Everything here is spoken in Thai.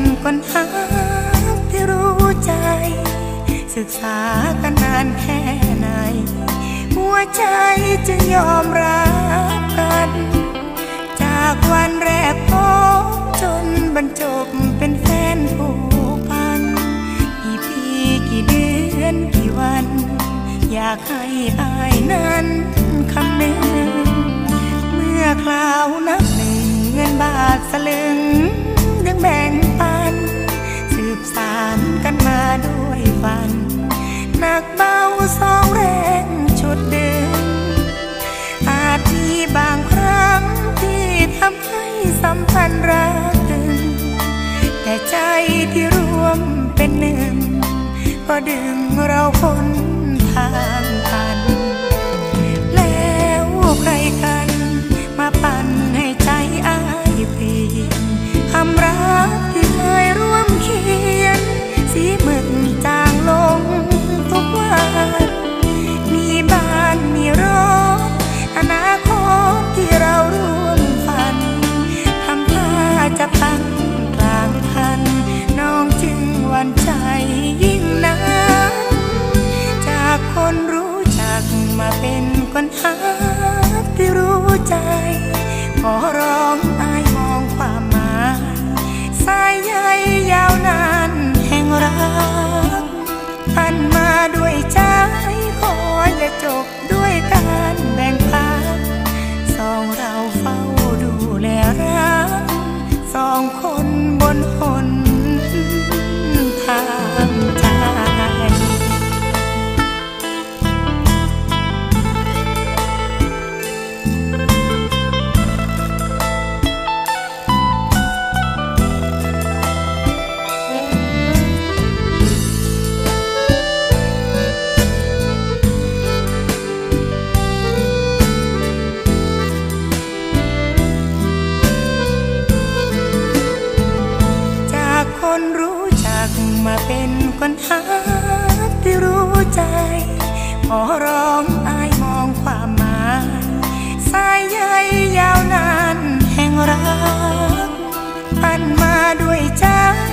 คนหาที่รู้ใจศึกษากันนานแค่ไหนหัวใจจึงยอมรับกันจากวันแรกพบจนบรรจบเป็นแฟนผูกพันกี่ปีกี่เดือนกี่วันอยากให้อายนั้นคำนึงเมื่อคราวนับหนึ่งเงินบาทสลึงยังแบ่งปันสืบสานกันมาด้วยฝันหนักเบาสองแรงชุดดึงอาจมีบางครั้งที่ทำให้สัมพันธ์รักตึงแต่ใจที่รวมเป็นหนึ่งก็ดึงเราพ้นทางตันแล้วใครกันมาปั่นให้ใจอายเปลี่ยนคำรักที่เคยร่วมเขียนสีมึกจางลงทุกวันมีบ้านมีรถอนาคตที่เราร่วมฝันทำท่าจะพังกลางคันน้องจึงหวั่นใจยิ่งนักจากคนรู้จักมาเป็นคนหาที่รู้ใจขอร้องอายมองความหมายสายใยยาวนานแห่งรักพันมาด้วยใจขออย่าจบด้วยการแบ่งพักสองเราเฝ้าดูแลรักสองคนบนหนทางใจคนรู้จักมาเป็นคนหาที่รู้ใจขอร้องอายมองความหมายสายใยยาวนานแห่งรักพันมาด้วยใจ